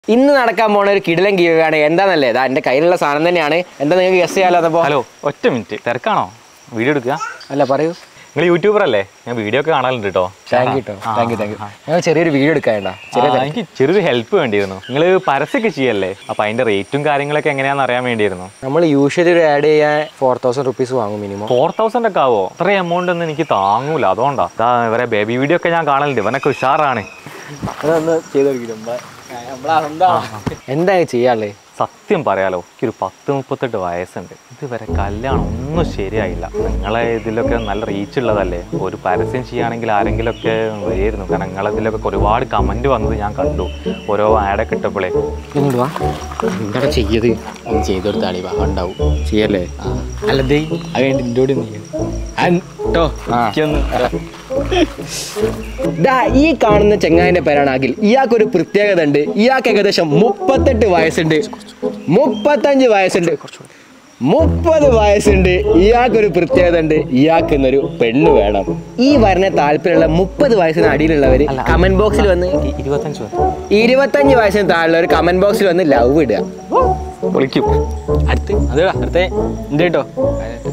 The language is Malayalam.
ഇന്ന് നടക്കാൻ പോണ ഒരു കിടിലൻ ഗീവയാണ്. എന്താണെന്നല്ലേ, ഇതാ എൻ്റെ കയ്യിലുള്ള സാധനം തന്നെയാണ്. എന്താ നിങ്ങൾക്ക് ഗസ് ചെയ്യാലോ? അതപ്പോൾ ഹലോ, ഒറ്റ മിനിറ്റ്. തിരക്കാണോ? വീഡിയോ എടുക്കുക? അല്ല, പറയൂ. നിങ്ങൾ യൂട്യൂബർ അല്ലേ? ഞാൻ വീഡിയോ ഒക്കെ കാണാറുണ്ട് കേട്ടോ. Thank you. ഞങ്ങൾ ചെറിയൊരു വീഡിയോ എടുക്കാനുണ്ടോ? എനിക്ക് ചെറിയൊരു ഹെൽപ്പ് വേണ്ടിയിരുന്നു. നിങ്ങൾ പരസ്യമൊക്കെ ചെയ്യല്ലേ? അപ്പോൾ അതിൻ്റെ റേറ്റും കാര്യങ്ങളൊക്കെ എങ്ങനെയാണെന്ന് അറിയാൻ വേണ്ടിയിരുന്നു. നമ്മൾ യൂഷ്വലി ഒരു ആഡ് ചെയ്യാൻ 4000 റുപ്പീസ് വാങ്ങും മിനിമം. 4000 ഒക്കെ ആവോ? അത്ര എമൗണ്ട് ഒന്നും എനിക്ക് താങ്ങൂല. അതുകൊണ്ടാ ഇവരെ ബേബി വീഡിയോ ഒക്കെ ഞാൻ കാണലുണ്ട്. ഇവനൊക്കെ ഉഷാറാണ്. അതൊന്ന് ചെയ്ത് എന്താ ചെയ്യാളേ? സത്യം പറയാലോ, എനിക്കൊരു 30-38 വയസ്സുണ്ട്. ഇതുവരെ കല്യാണം ഒന്നും ശരിയായില്ല. നിങ്ങളെ ഇതിലൊക്കെ നല്ല റീച്ച് ഉള്ളതല്ലേ? ഒരു പരസ്യം ചെയ്യുകയാണെങ്കിൽ ആരെങ്കിലുമൊക്കെ വരുമായിരുന്നു. കാരണം നിങ്ങളതിലൊക്കെ ഒരുപാട് കമൻറ്റ് വന്നത് ഞാൻ കണ്ടു, ഓരോ ആഡൊക്കെ ഇട്ടപ്പോഴേ. എന്താ ചെയ്യത്? ഒന്ന് ചെയ്ത് കൊടുത്താളി, ഉണ്ടാവും. ചെയ്യല്ലേ? അല്ലതേ അത് വേണ്ടി നിന്നോട് ഈ കാണുന്ന ചെങ്ങായിന്റെ പേരാണ് അഖിൽ. ഇയാൾക്കൊരു പ്രത്യേകത ഉണ്ട്. ഇയാൾക്ക് ഏകദേശം 38 വയസ്സുണ്ട്, 35 വയസ്സുണ്ട്, 30 വയസ്സുണ്ട്. ഇയാൾക്കൊരു പ്രത്യേകത ഉണ്ട്. ഇയാൾക്ക് ഇന്നൊരു പെണ്ണ് വേണം. ഈ വരണ താല്പര്യമുള്ള 30 വയസ്സിന് അടിയിലുള്ളവർ കമന്റ് ബോക്സിൽ വന്ന് 25 വയസ്സിന് താഴെയുള്ളവർ കമന്റ് ബോക്സിൽ വന്ന് ലവ് ഇടുക. വിളിക്കും. അടുത്ത എന്റെ കേട്ടോ.